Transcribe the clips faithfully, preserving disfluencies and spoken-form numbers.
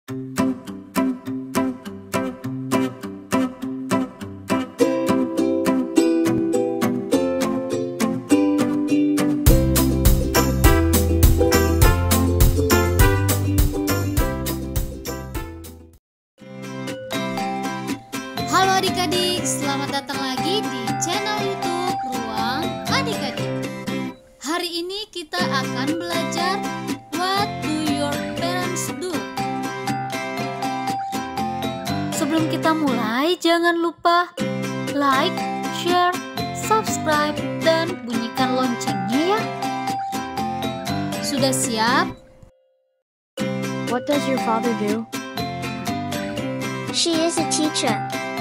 Halo adik-adik, selamat datang lagi di channel YouTube Ruang Adik-adik. Hari ini kita akan belajar What do your parents do? Sebelum kita mulai, jangan lupa like, share, subscribe, dan bunyikan loncengnya ya. Sudah siap? What does your father do? She is a teacher.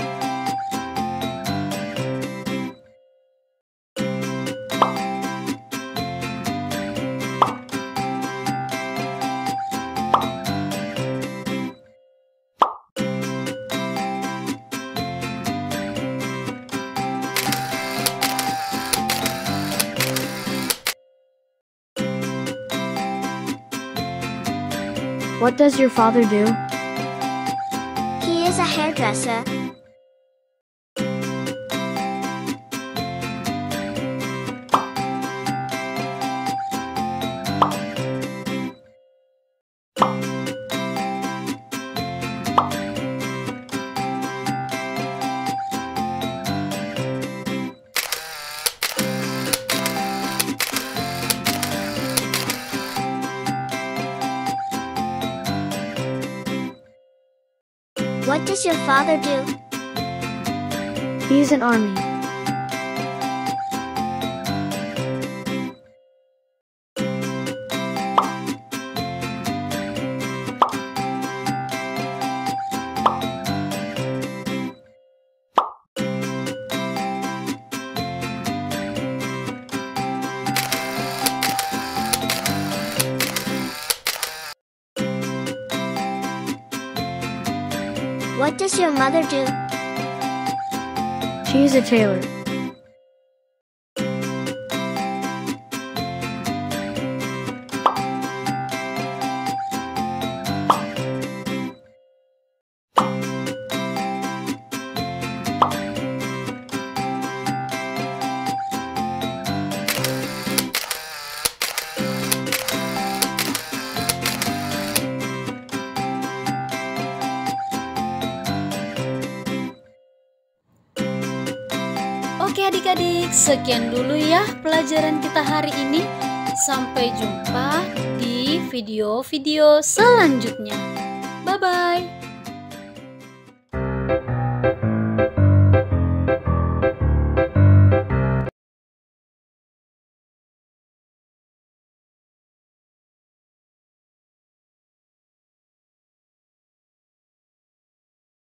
What does your father do? He is a hairdresser. What does your father do? He's an army. What does your mother do? She's a tailor. Oke adik-adik, sekian dulu ya pelajaran kita hari ini. Sampai jumpa di video-video selanjutnya. Bye-bye.